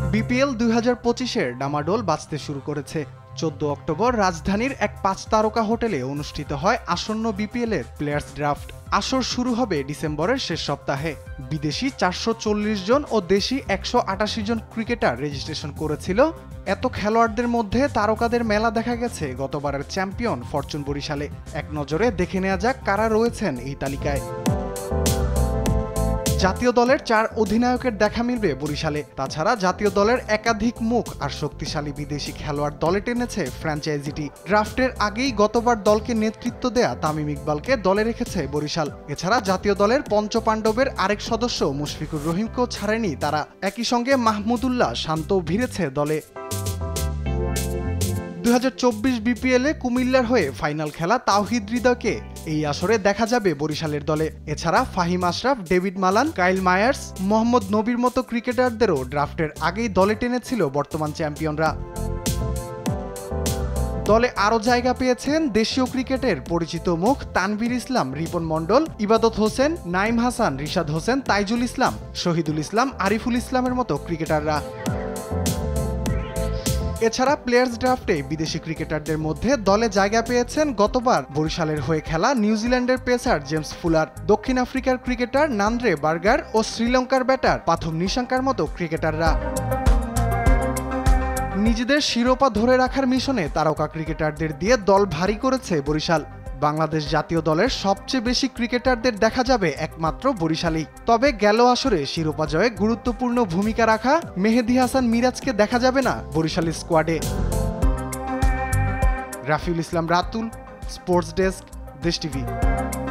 BPL ২০২৫-এর ডামাডোল বাজতে শুরু করেছে। ১৪ অক্টোবর রাজধানীর এক ৫ তারকা হোটেলে অনুষ্ঠিত হয় আসন্ন বিপিএল-এর প্লেয়ার্স ড্রাফট। আসর শুরু হবে ডিসেম্বরের শেষ সপ্তাহে। বিদেশি ৪৪০ জন ও দেশি ১৮৮ জন ক্রিকেটার রেজিস্ট্রেশন করেছিল। এত খেলোয়াড়দের মধ্যে তারকাদের মেলা দেখা গেছে গতবারের চ্যাম্পিয়ন ফরচুন বরিশালে। এক নজরে দেখে নেওয়া যাক কারা রয়েছেন এই তালিকায়। জাতীয় দলের ৪ অধিনায়কের দেখা মিলবে বরিশালে। তাছাড়া জাতীয় দলের একাধিক মুখ আর শক্তিশালী বিদেশি খেলোয়াড় দলে টেনেছে ফ্র্যাঞ্চাইজিটি। ড্রাফটের আগেই গতবার দলকে নেতৃত্ব দেয়া তামিম ইকবালকে দলে রেখেছে বরিশাল। এছাড়া জাতীয় দলের পঞ্চপাণ্ডবের আরেক সদস্য মুশফিকুর রহিমকেও ছাড়েনি তারা। একই সঙ্গে মাহমুদুল্লাহ শান্তও ভিড়েছে দলে। ২০২৪ বিপিএলে কুমিল্লার হয়ে ফাইনাল খেলা তাওহিদ হৃদয়কে এই আসরে দেখা যাবে বরিশালের দলে। এছাড়া Fahim Ashraf, David Malan, Kyle Mayers, Mohammad নবীর মতো ক্রিকেটারদেরও ড্রাফটের আগেই দলে টেনেছিল বর্তমান চ্যাম্পিয়নরা। দলে আরও জায়গা পেয়েছেন দেশীয় ক্রিকেটের পরিচিত মুখ তানভীর ইসলাম, রিপন মণ্ডল, ইবাদত হোসেন, নাইম হাসান, রিশাদ হোসেন, তাইজুল ইসলাম, শহীদুল ইসলাম, আরিফুল ইসলামের মতো ক্রিকেটাররা। এছাড়া প্লেয়ার্স ড্রাফটে বিদেশি ক্রিকেটারদের মধ্যে দলে জায়গা পেয়েছেন গতবার বরিশালের হয়ে খেলা নিউজিল্যান্ডের পেসার জেমস ফুলার, দক্ষিণ আফ্রিকার ক্রিকেটার নান্দ্রে বার্গার ও শ্রীলঙ্কার ব্যাটার পাথম নিশাঙ্কার মতো ক্রিকেটাররা। নিজেদের শিরোপা ধরে রাখার মিশনে তারকা ক্রিকেটারদের দিয়ে দল ভারী করেছে বরিশাল। বাংলাদেশ জাতীয় দলের সবচেয়ে বেশি ক্রিকেটারদের দেখা যাবে একমাত্র বরিশালেই। তবে গেল আসরে শিরোপা জয়ে গুরুত্বপূর্ণ ভূমিকা রাখা মেহেদী হাসান মিরাজকে দেখা যাবে না বরিশালের স্কোয়াডে। Rafiul Islam Ratul, sports desk, Desh TV.